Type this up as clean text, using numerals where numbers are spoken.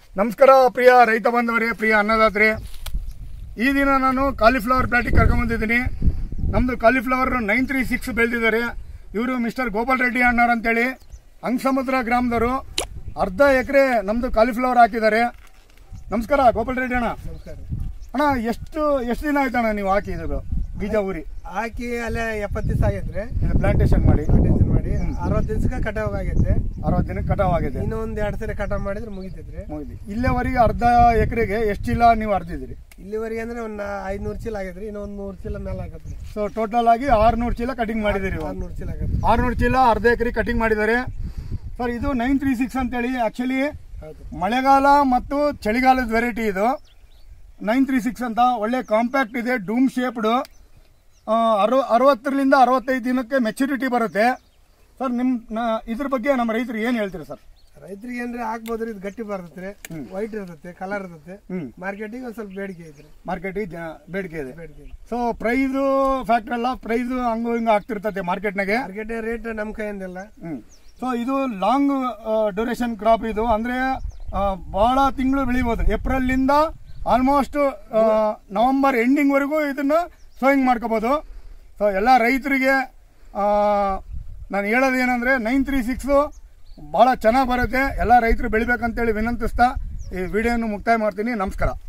ನಮಸ್ಕಾರ ಪ್ರಿಯ ರೈತ ಬಂಧುವರೇ, ಪ್ರಿಯ ಅನ್ನದಾತರೇ. ಈ ದಿನ ನಾನು ಕಾಲಿಫ್ಲವರ್ ಪ್ಲಾಟಿಗೆ ಕರ್ಕೊಂಡ್ಬಂದಿದ್ದೀನಿ. ನಮ್ಮದು ಕಾಲಿಫ್ಲವರ್ 936 ಬೆಳೆದಿದ್ದಾರೆ. ಇವರು ಮಿಸ್ಟರ್ ಗೋಪಾಲ್ ರೆಡ್ಡಿ ಅಣ್ಣವ್ರು ಅಂತೇಳಿ ಅಂಗಸಮುದ್ರ ಗ್ರಾಮದವರು. ಅರ್ಧ ಎಕರೆ ನಮ್ಮದು ಕಾಲಿಫ್ಲವರ್ ಹಾಕಿದ್ದಾರೆ. ನಮಸ್ಕಾರ ಗೋಪಾಲ್ ರೆಡ್ಡಿ ಅಣ್ಣ. ನಮಸ್ಕಾರ ಅಣ್ಣ. ಎಷ್ಟು ದಿನ ಆಯ್ತಣ್ಣ ನೀವು ಹಾಕಿ ಇದು ಬೀಜ ಊರಿ? ಹಾಕಿ ಅಲ್ಲೇ 70 ದಿವಸ ಆಗೈತ್ರಿ. ಪ್ಲಾಂಟೇಶನ್ ಮಾಡಿ 60 ದಿವಸಕ್ಕೆ ಕಟಾವ್ ಆಗೈತೆ. 60 ದಿನಕ್ಕೆ ಕಟಾವ್ ಆಗಿದೆ. ಇನ್ನೊಂದು 2 ಸರಿ ಕಟಾವ್ ಮಾಡಿದ್ರೆ ಮುಗಿತೈತ್ರಿ. ಇಲ್ಲಿವರೆಗೆ ಅರ್ಧ ಎಕರೆಗೆ ಎಷ್ಟು ಚೀಲ ನೀವು ಅರ್ದಿದ್ದೀರಿ? ಇಲ್ಲಿವರೆಗೆ ಅಂದ್ರೆ ಒಂದು 500 ಚೀಲ ಆಗೈತ್ರಿ. ಇನ್ನೊಂದು 100 ಚೀಲ ಮೇಲೆ ಆಗತ್ರಿ. ಸೊ ಟೋಟಲ್ ಆಗಿ 600 ಚೀಲ ಕಟಿಂಗ್ ಮಾಡಿದಿರಿ. 600 ಚೀಲ ಆಗತ್ತೆ. 600 ಚೀಲ ಅರ್ಧ ಎಕರೆ ಕಟಿಂಗ್ ಮಾಡಿದ್ದಾರೆ ಸರ್. ಇದು 936 ಅಂತೇಳಿ ಆಕ್ಚುಲಿ ಮಳೆಗಾಲ ಮತ್ತು ಚಳಿಗಾಲದ ವೆರೈಟಿ ಇದು 936 ಅಂತ. ಒಳ್ಳೆ ಕಾಂಪ್ಯಾಕ್ಟ್ ಇದೆ, ಡೂಮ್ ಶೇಪ್ಡ್. 60ರಿಂದ 65 ದಿನಕ್ಕೆ ಮೆಚುರಿಟಿ ಬರುತ್ತೆ ಸರ್. ಇದ್ರ ಬಗ್ಗೆ ನಮ್ಮ ರೈತರು ಏನ್ ಹೇಳ್ತೀರಿ ಸರ್? ರೈತರಿಗೆ ಏನ್ರಿ ಹಾಕ್ಬೋದ್ರಿ. ಇದು ಗಟ್ಟಿ ಬರ್ತೈತ್ರಿ, ವೈಟ್ ಇರ್ತೈತೆ, ಕಲರ್ ಇರ್ತೈತೆ. ಮಾರ್ಕೆಟಿಗೆ ಒಂದ್ ಸ್ವಲ್ಪ ಬೇಡಿಕೆ ಐತ್ರಿ. ಮಾರ್ಕೆಟಿಗೆ ಬೇಡಿಕೆ ಇದೆ. ಸೊ ಪ್ರೈಸ್ ಫ್ಯಾಕ್ಟರ್ ಅಲ್ಲ, ಪ್ರೈಸ್ ಹಂಗ ಹಿಂಗ ಆಗ್ತಿರ್ತದೆ ಮಾರ್ಕೆಟ್ನಾಗೆ. ಮಾರ್ಕೆಟ್ ರೇಟ್ ನಮ್ ಕೈಯಿಂದಿಲ್ಲ. ಸೊ ಇದು ಲಾಂಗ್ ಡ್ಯೂರೇಷನ್ ಕ್ರಾಪ್. ಇದು ಅಂದ್ರೆ ಬಹಳ ತಿಂಗಳು ಬೆಳಿಬಹುದು. ಏಪ್ರಿಲ್ ಇಂದ ಆಲ್ಮೋಸ್ಟ್ ನವೆಂಬರ್ ಎಂಡಿಂಗ್ ವರೆಗೂ ಇದನ್ನ ಸೋಯಿಂಗ್ ಮಾಡ್ಕೋಬಹುದು. ಸೊ ಎಲ್ಲ ರೈತರಿಗೆ ನಾನು ಹೇಳೋದೇನೆಂದ್ರೆ 936 ಬಹಳ ಚೆನ್ನಾಗಿ ಬರುತ್ತೆ. ಎಲ್ಲ ರೈತರು ಬೆಳಿಬೇಕಂತೇಳಿ ವಿನಂತಿಸ್ತಾ ಈ ವಿಡಿಯೋನ ಮುಕ್ತಾಯ ಮಾಡ್ತೀನಿ. ನಮಸ್ಕಾರ.